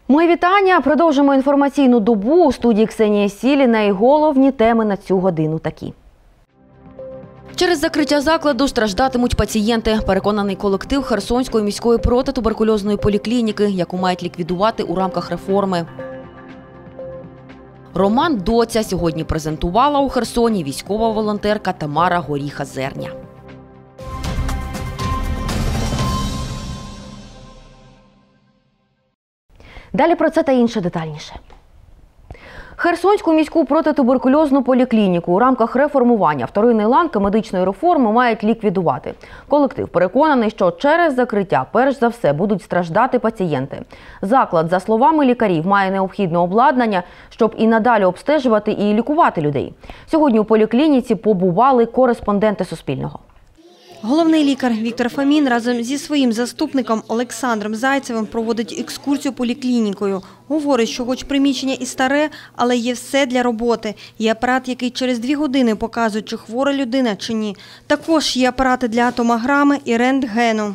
Мої вітання. Продовжимо інформаційну добу. У студії Ксенія Сіліна і головні теми на цю годину такі. Через закриття закладу страждатимуть пацієнти. Переконаний колектив Херсонської міської протитуберкульозної поліклініки, яку мають ліквідувати у рамках реформи. Роман Доця сьогодні презентувала у Херсоні військова волонтерка Тамара Горіха-Зерня. Далі про це та інше детальніше. Херсонську міську протитуберкульозну поліклініку у рамках реформування вторинної ланки медичної реформи мають ліквідувати. Колектив переконаний, що через закриття перш за все будуть страждати пацієнти. Заклад, за словами лікарів, має необхідне обладнання, щоб і надалі обстежувати і лікувати людей. Сьогодні у поліклініці побували кореспонденти Суспільного. Головний лікар Віктор Фомін разом зі своїм заступником Олександром Зайцевим проводить екскурсію поліклінікою. Говорить, що хоч приміщення і старе, але є все для роботи. Є апарат, який через 2 години показує, чи хвора людина, чи ні. Також є апарати для томограми і рентгену.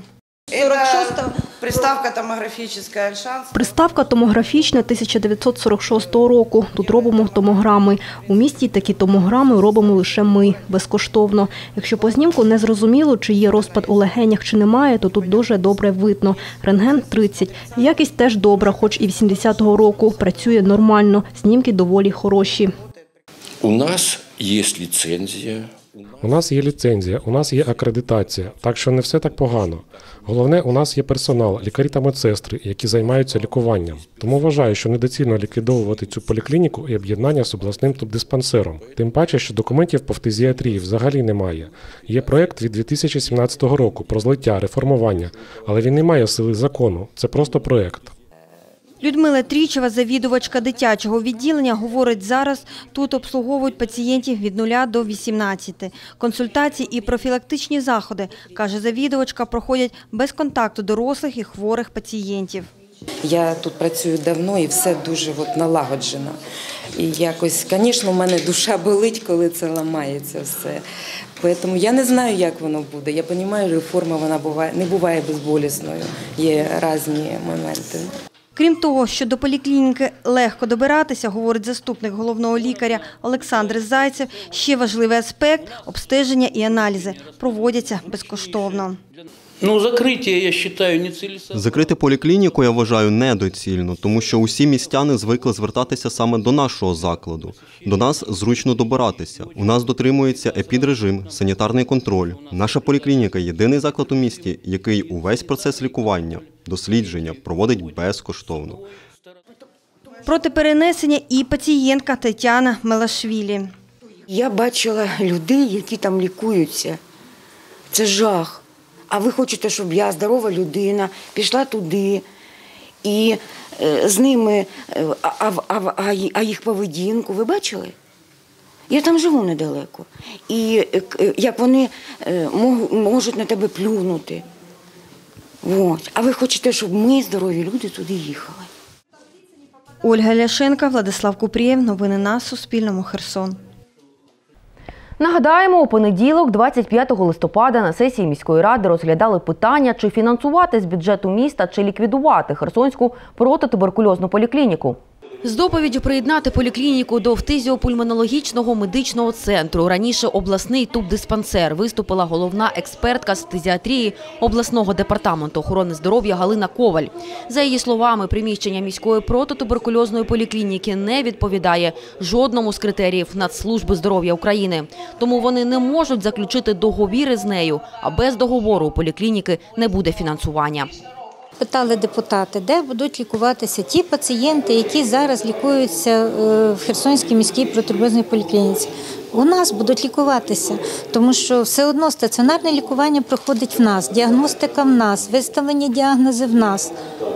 Приставка томографічна «Альшанс». Приставка томографічна 1946 року. Тут робимо томограми. У місті такі томограми робимо лише ми, безкоштовно. Якщо по знімку не зрозуміло, чи є розпад у легенях, чи немає, то тут дуже добре видно. Рентген 30. Якість теж добра, хоч і 80-го року. Працює нормально. Знімки доволі хороші. У нас є ліцензія. У нас є ліцензія, у нас є акредитація, так що не все так погано. Головне, у нас є персонал, лікарі та медсестри, які займаються лікуванням. Тому вважаю, що недоцільно ліквідовувати цю поліклініку і об'єднання з обласним тубдиспансером. Тим паче, що документів по фтизіатрії взагалі немає. Є проєкт від 2017 року про злиття, реформування, але він не має сили закону, це просто проєкт. Людмила Трічева, завідувачка дитячого відділення, говорить, зараз тут обслуговують пацієнтів від 0 до 18. Консультації і профілактичні заходи, каже завідувачка, проходять без контакту дорослих і хворих пацієнтів. Я тут працюю давно і все дуже налагоджено. І якось, звісно, у мене душа болить, коли це ламається все. Тому я не знаю, як воно буде. Я розумію, реформа не буває безболісною. Є різні моменти. Крім того, що до поліклініки легко добиратися, говорить заступник головного лікаря Олександр Зайцев, ще важливий аспект – обстеження і аналізи. Проводяться безкоштовно. Закрити поліклініку, я вважаю, недоцільно, тому що усі містяни звикли звертатися саме до нашого закладу. До нас зручно добиратися. У нас дотримується епідрежим, санітарний контроль. Наша поліклініка – єдиний заклад у місті, який увесь процес лікування, дослідження проводить безкоштовно. Проти перенесення і пацієнтка Тетяна Мелашвілі. Я бачила людей, які там лікуються. Це жах. А ви хочете, щоб я, здорова людина, пішла туди і з ними, а їх поведінку, ви бачили? Я там живу недалеко. І як вони можуть на тебе плюнути. А ви хочете, щоб ми, здорові люди, туди їхали. Ольга Ляшенка, Владислав Купрієв. Новини на Суспільному. Херсон. Нагадаємо, у понеділок, 25 листопада, на сесії міської ради розглядали питання, чи фінансувати з бюджету міста, чи ліквідувати Херсонську протитуберкульозну поліклініку. З доповіддю приєднати поліклініку до фтизіопульмонологічного медичного центру, раніше обласний тубдиспансер, виступила головна експертка з фтизіатрії обласного департаменту охорони здоров'я Галина Коваль. За її словами, приміщення міської протитуберкульозної поліклініки не відповідає жодному з критеріїв Нацслужби здоров'я України. Тому вони не можуть заключити договіри з нею, а без договору у поліклініки не буде фінансування. Питали депутати, де будуть лікуватися ті пацієнти, які зараз лікуються в Херсонській міській протитуберкульозній поліклініці. У нас будуть лікуватися, тому що все одно стаціонарне лікування проходить в нас, діагностика в нас, виставлення діагнозів в нас.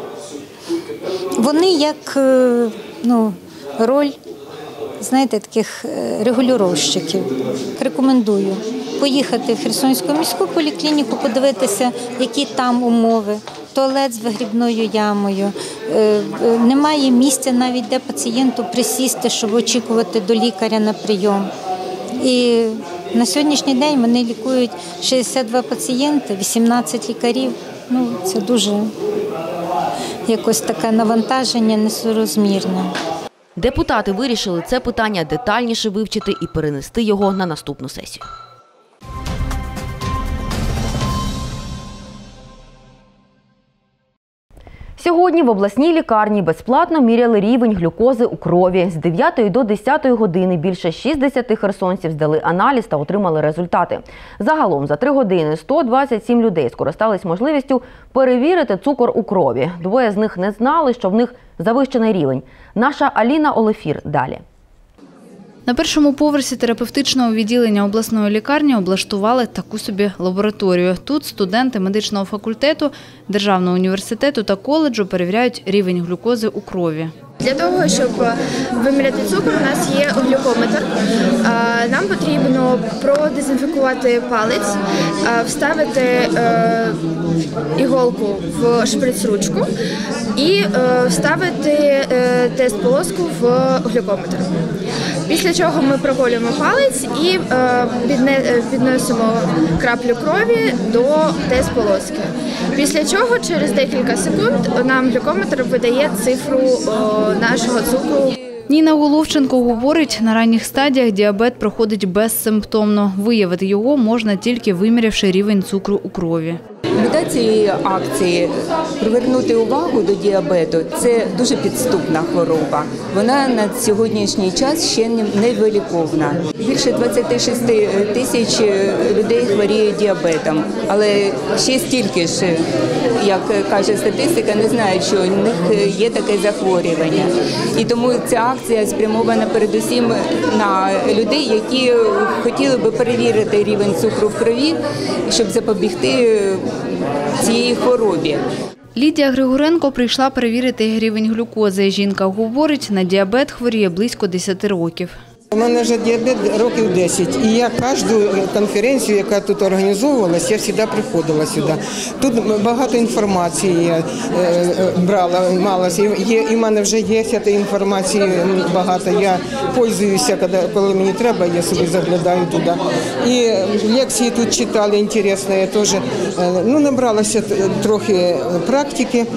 Вони як роль, знаєте, таких регулюровщиків. Рекомендую поїхати в Херсонську міську поліклініку, подивитися, які там умови. Туалет з вигрібною ямою, немає місця навіть, де пацієнту присісти, щоб очікувати до лікаря на прийом. І на сьогоднішній день вони лікують 62 пацієнти, 18 лікарів. Це дуже якось таке навантаження несоразмірне. Депутати вирішили це питання детальніше вивчити і перенести його на наступну сесію. Сьогодні в обласній лікарні безплатно міряли рівень глюкози у крові. З 9 до 10 години більше 60 херсонців здали аналіз та отримали результати. Загалом за 3 години 127 людей скористались можливістю перевірити цукор у крові. 2 з них не знали, що в них завищений рівень. Наша Аліна Олефір далі. На першому поверсі терапевтичного відділення обласної лікарні облаштували таку собі лабораторію. Тут студенти медичного факультету, Державного університету та коледжу перевіряють рівень глюкози у крові. Для того, щоб виміряти цукор, у нас є глюкометр. Нам потрібно продезінфікувати палець, вставити іголку в шприц-ручку і вставити тест-полоску в глюкометр. Після чого ми проколюємо палець і підносимо краплю крові до тест-полоски. Після чого через декілька секунд нам глюкометр видає цифру нашого цукру. Ніна Головченко говорить, на ранніх стадіях діабет проходить безсимптомно. Виявити його можна тільки вимірявши рівень цукру у крові. Мета цієї акції – привернути увагу до діабету. Це дуже підступна хвороба. Вона на сьогоднішній час ще не виліковна. Більше 26 тисяч людей хворіють діабетом, але ще стільки ж, як каже статистика, не знають, що у них є таке захворювання. І тому ця акція спрямована передусім на людей, які хотіли би перевірити рівень цукру в крові, щоб запобігти цієї хворобі. Лідія Григоренко прийшла перевірити рівень глюкози. Жінка говорить, на діабет хворіє близько 10 років. У мене вже діабет років 10, і я кожну конференцію, яка тут організовувалась, я завжди приходила сюди. Тут багато інформації я брала, і в мене вже є цієї інформації багато. Я пользуюся, коли мені треба, я собі заглядаю туди. І лекції тут читали, інтересно, я теж набралася трохи практики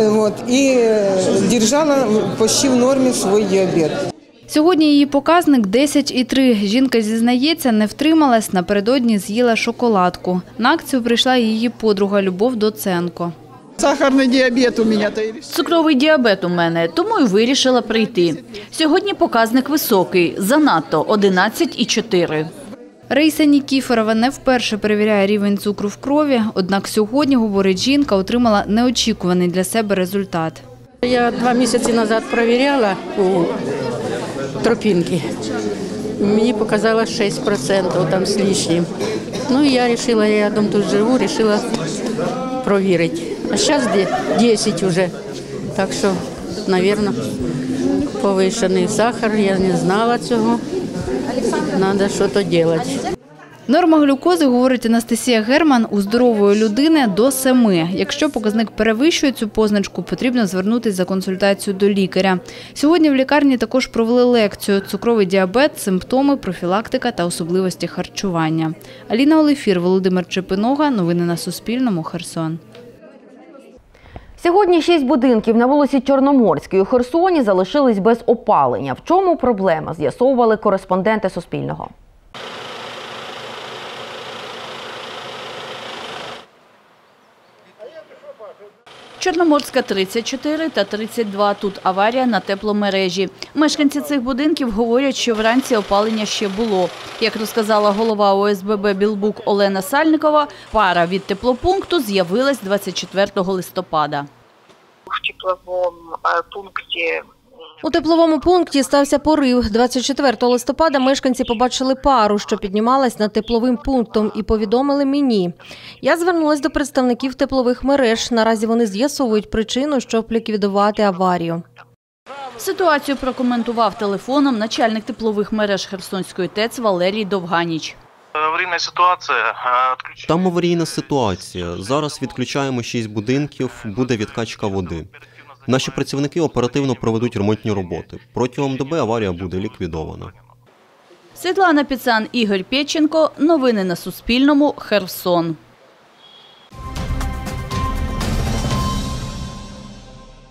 і держала почти в нормі свій діабет. Сьогодні її показник 10,3. Жінка зізнається, не втрималась, напередодні з'їла шоколадку. На акцію прийшла її подруга Любов Доценко. Сахарний діабет у мене. Цукровий діабет у мене, тому й вирішила прийти. Сьогодні показник високий, занадто – 11,4. Раїса Нікіфорова не вперше перевіряє рівень цукру в крові, однак сьогодні, говорить жінка, отримала неочікуваний для себе результат. Я 2 місяці назад перевіряла у Тропинки. Мені показало 6%, там з лишнім. Я вирішила, я дома тут живу, вирішила перевірити. А зараз 10 вже. Так що, мабуть, повищений сахар, я не знала цього. Треба щось робити. Норма глюкози, говорить Анастасія Герман, у здорової людини до 7. Якщо показник перевищує цю позначку, потрібно звернутися за консультацією до лікаря. Сьогодні в лікарні також провели лекцію «Цукровий діабет, симптоми, профілактика та особливості харчування». Аліна Олефір, Володимир Чепинога. Новини на Суспільному. Херсон. Сьогодні 6 будинків на вулиці Чорноморській у Херсоні залишились без опалення. В чому проблема, з'ясовували кореспонденти Суспільного. Чорноморська 34 та 32. Тут аварія на тепломережі. Мешканці цих будинків говорять, що вранці опалення ще було. Як розказала голова ОСББ «Білбук» Олена Сальникова, пара від теплопункту з'явилась 24 листопада. У тепловому пункті стався порив. 24 листопада мешканці побачили пару, що піднімалась над тепловим пунктом, і повідомили мені. Я звернулась до представників теплових мереж. Наразі вони з'ясовують причину, щоб ліквідувати аварію. Ситуацію прокоментував телефоном начальник теплових мереж Херсонської ТЕЦ Валерій Довганіч. Там аварійна ситуація. Зараз відключаємо 6 будинків, буде відкачка води. Наші працівники оперативно проведуть ремонтні роботи. Протягом доби аварія буде ліквідована. Світлана Піцан, Ігор Пєченко. Новини на Суспільному. Херсон.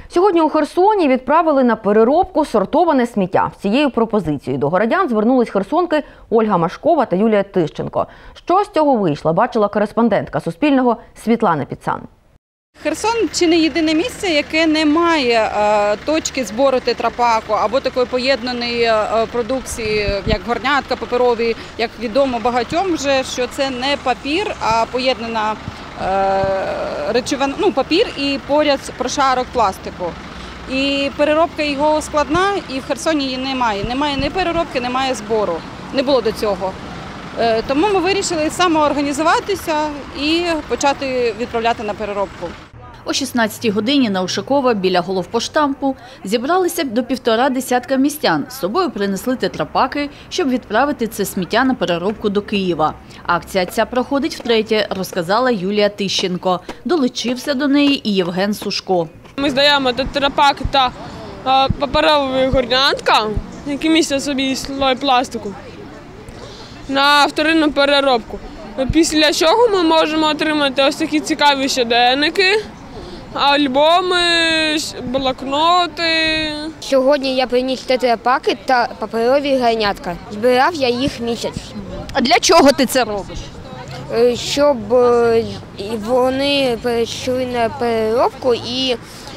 Сьогодні у Херсоні відправили на переробку сортоване сміття. З цією пропозицією до городян звернулись херсонки Ольга Машкова та Юлія Тищенко. Що з цього вийшло, бачила кореспондентка Суспільного Світлана Піцан. Херсон – чи не єдине місце, яке не має точки збору тетрапаку або такої поєднаної продукції, як горнятка паперові, як відомо багатьом вже, що це не папір, а поєднана речовина, папір і поряд прошарок пластику. І переробка його складна, і в Херсоні її немає. Немає ні переробки, немає збору. Не було до цього. Тому ми вирішили самоорганізуватися і почати відправляти на переробку. О 16-й годині на Ушакова біля головпоштампу зібралися до 1,5 десятка містян. З собою принесли тетрапаки, щоб відправити це сміття на переробку до Києва. Акція ця проходить втретє, розказала Юлія Тищенко. Долучився до неї і Євген Сушко. Ми здаємо тетрапак та паперові горнятка, які містять собі слой пластику, на вторинну переробку. Після чого ми можемо отримати ось такі цікаві щоденники, альбоми, блокноти. Сьогодні я приніс тетрапаки та паперові горнятка. Збирав я їх місяць. А для чого ти це робиш? Щоб вони перейшли на переробку і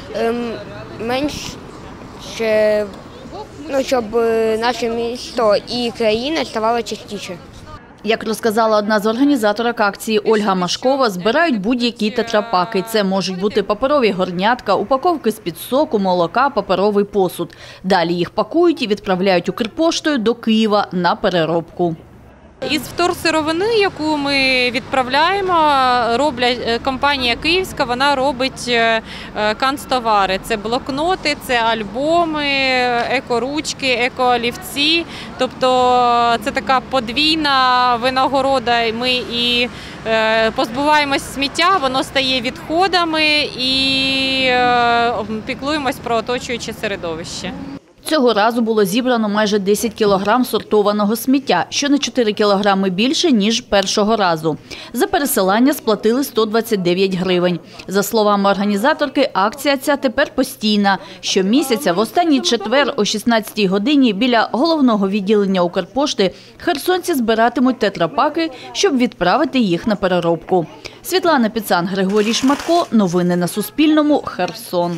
менше, щоб наше місто і країна ставали чистіше. Як розказала одна з організаторок акції Ольга Машкова, збирають будь-які тетрапаки. Це можуть бути паперові горнятка, упаковки з-під соку, молока, паперовий посуд. Далі їх пакують і відправляють Укрпоштою до Києва на переробку. Із вторсировини, яку ми відправляємо, компанія київська, вона робить канцтовари. Це блокноти, це альбоми, екоручки, екоолівці. Тобто це така подвійна винагорода. Ми і позбуваємось сміття, воно стає відходами і піклуємось про оточуюче середовище. Цього разу було зібрано майже 10 кілограм сортованого сміття, що на 4 кілограми більше, ніж першого разу. За пересилання сплатили 129 гривень. За словами організаторки, акція ця тепер постійна. Щомісяця в останній четвер о 16-й годині біля головного відділення Укрпошти херсонці збиратимуть тетрапаки, щоб відправити їх на переробку. Світлана Піцан, Григорій Шматко. Новини на Суспільному. Херсон.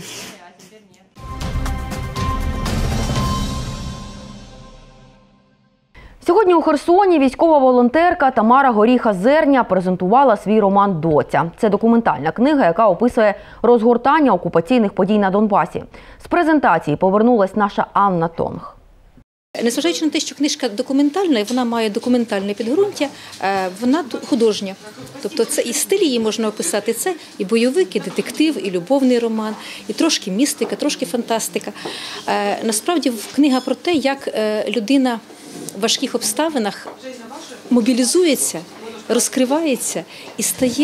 Сьогодні у Херсоні військова волонтерка Тамара Горіха-Зерня презентувала свій роман «Доця». Це документальна книга, яка описує розгортання окупаційних подій на Донбасі. З презентації повернулась наша Анна Тонг. Незважаючи на те, що книжка документальна, і вона має документальне підґрунтя, вона художня. Тобто це і стиль її можна описати, це і бойовик, і детектив, і любовний роман, і трошки містика, трошки фантастика. Насправді книга про те, як людина в важких обставинах мобілізується, розкривається і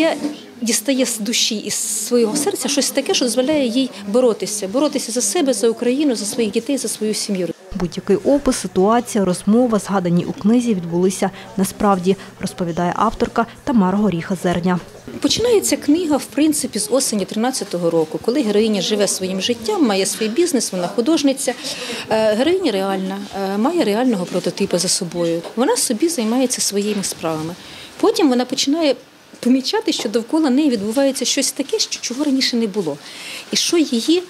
дістає з душі, із свого серця щось таке, що дозволяє їй боротися за себе, за Україну, за своїх дітей, за свою сім'ю. Будь-який опис, ситуація, розмова, згадані у книзі, відбулися насправді, розповідає авторка Тамара Горіха-Зерня. Починається книга, в принципі, з осені 13-го року, коли героїня живе своїм життям, має свій бізнес, вона художниця. Героїня реальна, має реального прототипа за собою. Вона собі займається своїми справами. Потім вона починає помічати, що довкола неї відбувається щось таке, чого раніше не було. І що її...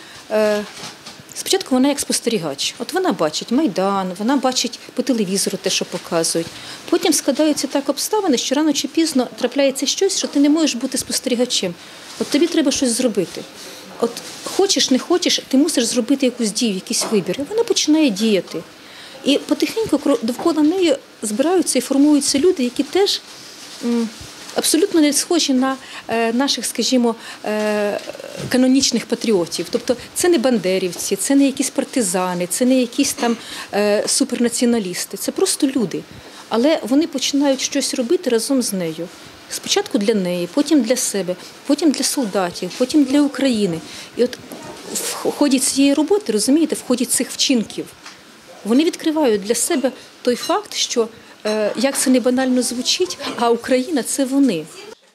Спочатку вона як спостерігач. От вона бачить Майдан, вона бачить по телевізору те, що показують. Потім складаються так обставини, що рано чи пізно трапляється щось, що ти не можеш бути спостерігачем. От тобі треба щось зробити. От хочеш, не хочеш, ти мусиш зробити якусь дію, якийсь вибір. І вона починає діяти. І потихеньку довкола неї збираються і формуються люди, які теж абсолютно не схожі на наших, скажімо, канонічних патріотів. Тобто це не бандерівці, це не якісь партизани, це не якісь там супернаціоналісти. Це просто люди. Але вони починають щось робити разом з нею. Спочатку для неї, потім для себе, потім для солдатів, потім для України. І от в ході цієї роботи, розумієте, в ході цих вчинків, вони відкривають для себе той факт, що, як це не банально звучить, а Україна – це вони.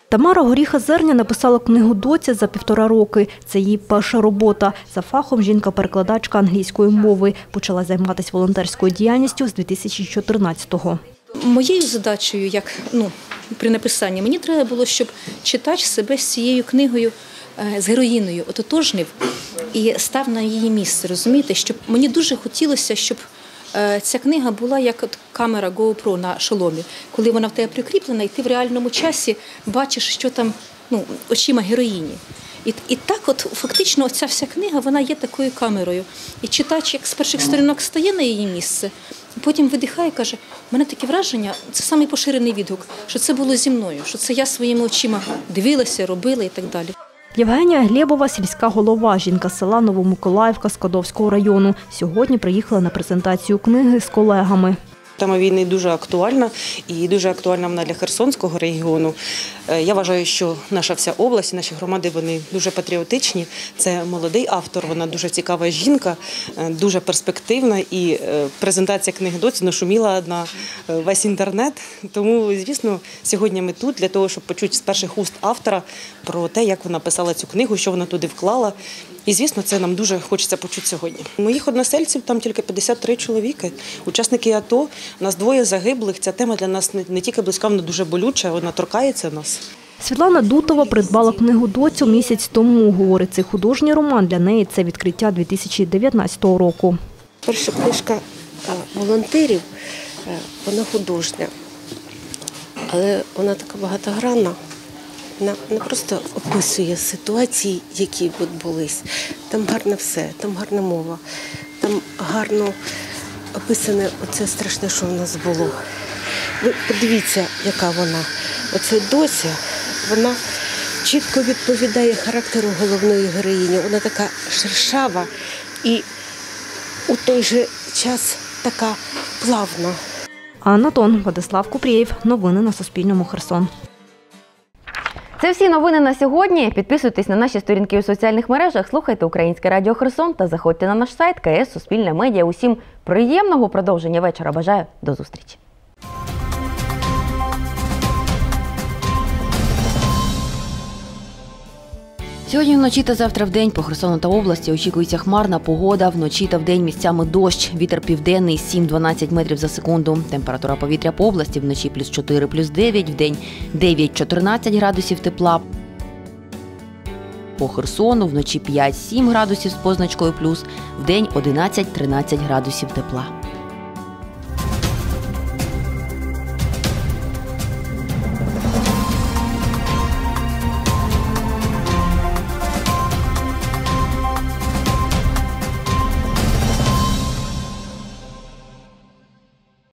Тамара Горіха-Зерня написала книгу «Доця» за 1,5 роки. Це її перша робота. За фахом жінка-перекладачка англійської мови. Почала займатися волонтерською діяльністю з 2014-го. Моєю задачею, при написанні, мені треба було, щоб читач себе з цією книгою, з героїною ототожнив і став на її місце, розумієте? Щоб мені дуже хотілося, щоб ця книга була як камера GoPro на шоломі. Коли вона в тебе прикріплена, і ти в реальному часі бачиш, що там очима героїні. І так фактично оця вся книга, вона є такою камерою. І читач, як з перших сторінок, стає на її місце, потім видихає і каже, у мене таке враження, це самий поширений відгук, що це було зі мною, що це я своїми очима дивилася, робила і так далі. Євгенія Глєбова – сільська голова, жінка з села Новомиколаївка Скадовського району. Сьогодні приїхала на презентацію книги з колегами. Тема війни дуже актуальна і дуже актуальна вона для Херсонського регіону. Я вважаю, що наша вся область, наші громади, вони дуже патріотичні. Це молодий автор, вона дуже цікава жінка, дуже перспективна. І презентація книги «Доця» нашуміла на весь інтернет. Тому, звісно, сьогодні ми тут для того, щоб почути з перших уст автора про те, як вона писала цю книгу, що вона туди вклала. І, звісно, це нам дуже хочеться почути сьогодні. Моїх односельців там тільки 53 чоловіки, учасники АТО. У нас 2 загиблих. Ця тема для нас не тільки близька, вона дуже болюча, вона торкається нас. Світлана Дутова придбала книгу «Доцю» місяць тому. Говорить, цей художній роман для неї – це відкриття 2019 року. Перша книжка волонтерів, вона художня, але вона така багатогранна. Вона не просто описує ситуації, які відбулись. Там гарне все, там гарна мова, там гарно описане оце страшне, що в нас було. Ви подивіться, яка вона. Оце Доця, вона чітко відповідає характеру головної героїні. Вона така шершава і у той же час така плавна. Анна Тон, Владислав Купрієв. Новини на Суспільному. Херсон. Це всі новини на сьогодні. Підписуйтесь на наші сторінки у соціальних мережах, слухайте Українське радіо Херсон та заходьте на наш сайт КС Суспільне медіа. Усім приємного продовження вечора. Бажаю. До зустрічі. Сьогодні вночі та завтра вдень по Херсону та області очікується хмарна погода. Вночі та вдень місцями дощ. Вітер південний 7-12 метрів за секунду. Температура повітря по області вночі +4, +9, вдень 9-14 градусів тепла. По Херсону вночі 5-7 градусів з позначкою плюс, вдень 11-13 градусів тепла.